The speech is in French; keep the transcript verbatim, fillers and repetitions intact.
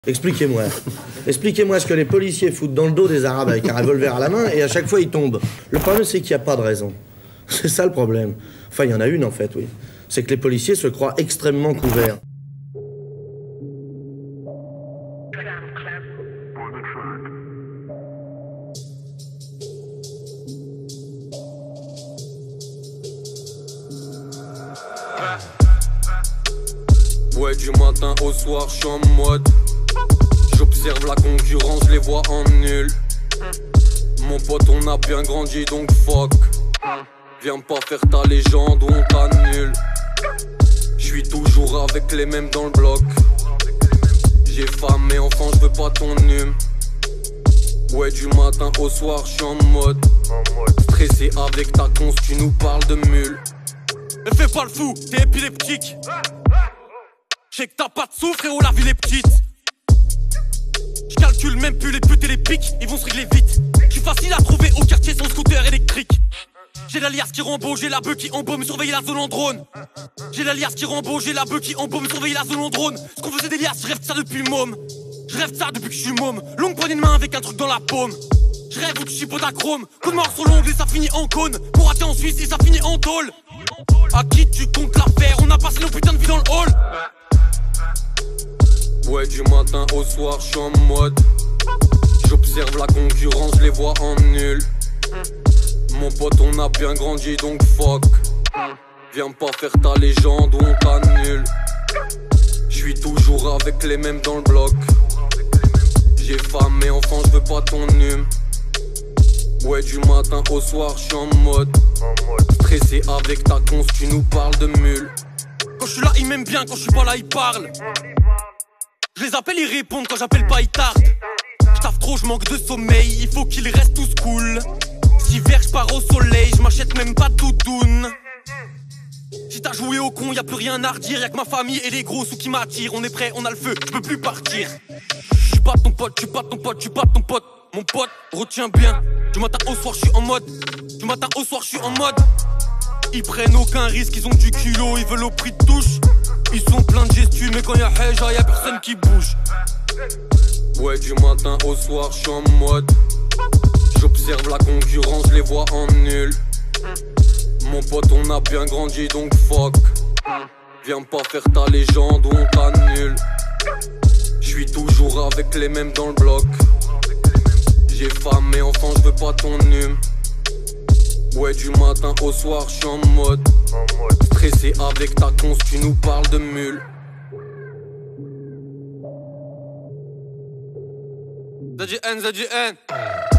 Expliquez-moi. Expliquez-moi ce que les policiers foutent dans le dos des Arabes avec un revolver à la main et à chaque fois ils tombent. Le problème c'est qu'il n'y a pas de raison. C'est ça le problème. Enfin, il y en a une en fait, oui. C'est que les policiers se croient extrêmement couverts. Ouais, du matin au soir, je suis en mode. J'observe la concurrence, je les vois en nul. Mon pote, on a bien grandi, donc fuck. Viens pas faire ta légende ou on t'annule. J'suis toujours avec les mêmes dans le bloc. J'ai femme et enfant, je veux pas ton hume. Ouais, du matin au soir, je suis en mode. Stressé avec ta cons, tu nous parles de mule. Mais fais pas le fou, t'es épileptique. J'sais que t'as pas de sous, frérot, la ville est petite. J'calcule même plus les putes et les pics, ils vont se régler vite. J'suis facile à trouver au quartier sans scooter électrique. J'ai l'alias qui rembo, j'ai la bœuf qui embaume, surveiller la zone en drone. J'ai l'alias qui rembo, j'ai la bœuf qui embaume, surveiller la zone en drone. Ce qu'on faisait des liasses, j'rêve de ça depuis môme. J'rêve de ça depuis que j'suis môme. Longue poignée de main avec un truc dans la paume. J'rêve où que j'suis podachrome. Coup de mort sur l'ongle et ça finit en cône. Pour rater en Suisse et ça finit en tôle. À qui tu comptes l'affaire? On a passé nos putains de vie dans le hall. Ouais, du matin au soir, je suis en mode. J'observe la concurrence, je les vois en nul. Mon pote, on a bien grandi, donc fuck. Viens pas faire ta légende ou on t'annule. J'suis toujours avec les mêmes dans le bloc. J'ai femme et enfant, je veux pas ton hume. Ouais, du matin au soir, je suis en mode. Stressé avec ta cons, tu nous parles de mule. Quand je suis là, ils m'aiment bien, quand je suis pas là, ils parlent. Je les appelle, ils répondent, quand j'appelle pas, ils tardent. J'taffe trop, je manque de sommeil, il faut qu'ils restent tous cool. Si hiver, j'pars au soleil, je m'achète même pas de doudoune. Si t'as joué au con, y'a plus rien à redire, y'a que ma famille et les gros sous qui m'attirent. On est prêt, on a le feu, je peux plus partir. J'suis pas ton pote, j'suis pas ton pote, j'suis pas ton pote. Mon pote, retiens bien, du matin au soir, j'suis en mode. Du matin au soir, j'suis en mode. Ils prennent aucun risque, ils ont du culot, ils veulent au prix de touche. Ils sont pleins de gestus, mais quand y'a Heja, y'a personne qui bouge. Ouais, du matin au soir, je suis en mode. J'observe la concurrence, je les vois en nul. Mon pote, on a bien grandi, donc fuck. Viens pas faire ta légende ou on t'annule. J'suis toujours avec les mêmes dans le bloc. J'ai femme et enfant, je veux pas ton hume. Ouais, du matin au soir, je suis en mode. Stressé avec ta cons, tu nous parles de mule. Z J N, Z J N.